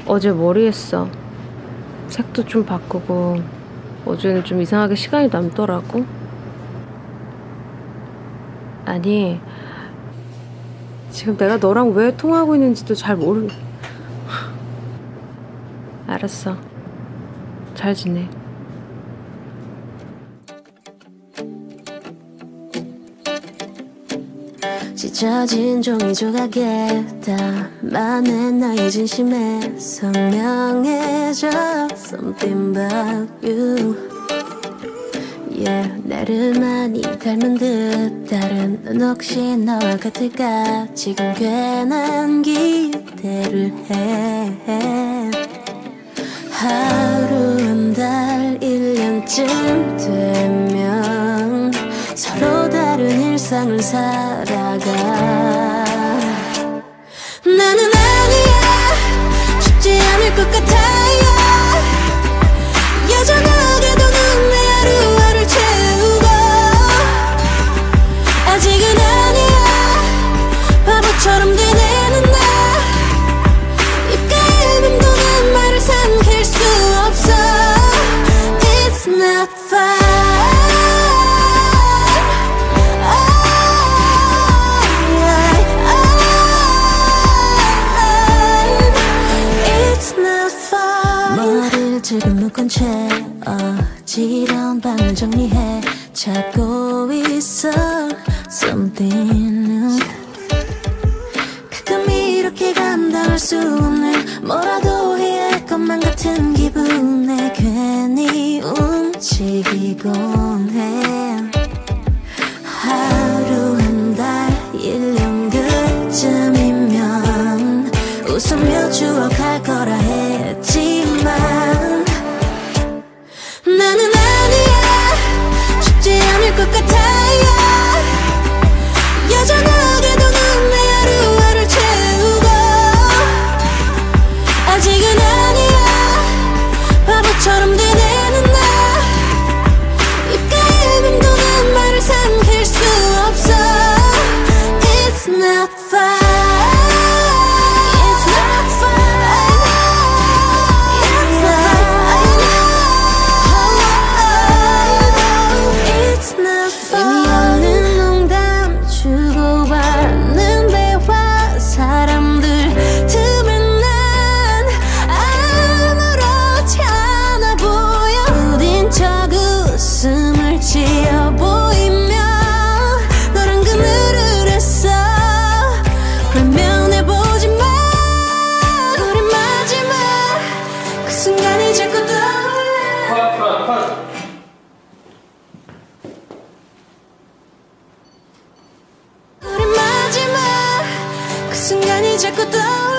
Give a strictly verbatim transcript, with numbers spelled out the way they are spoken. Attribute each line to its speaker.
Speaker 1: 어제 머리 했어. 색도 좀 바꾸고 어제는 좀 이상하게 시간이 남더라고. 아니, 지금 내가 너랑 왜 통화하고 있는지도 잘 모르... 알았어. 잘 지내.
Speaker 2: 찢어진 종이 조각에 담아낸 나의 진심에 선명해져 Something about you. Yeah, 나를 많이 닮은 듯 다른 넌 혹시 나와 같을까. 지금 괜한 기대를 해. 하루 한 달 일 년쯤 되면 서로 다른 일상을 살아가. 나는 아니야, 쉽지 않을 것 같아요. 여전하게도 넌 내 하루하루를 채우고. 아직은 아니야, 바보처럼 되뇌는 나. 입가에 맴도는 말을 삼킬 수 없어. It's not fine. 지금 묶은 채 어지러운 밤을 정리해 찾고 있어 Something new. 가끔 이렇게 감당할 수 없는 뭐라도 해야 할 것만 같은 기분에 괜히 움직이곤 해. 하루 한 달 일 년 그쯤이면 웃으며 추억할 거라 했지만 나는 아니야, 쉽지 않을 것 같아요. 여전하게도 넌 내 하루하루를 채우고. 아직은 아니야, 바보처럼 되뇌는 나. 입가에 맴도는 말을 삼킬 수 없어. It's not fine. 순간이 자꾸 떠올라.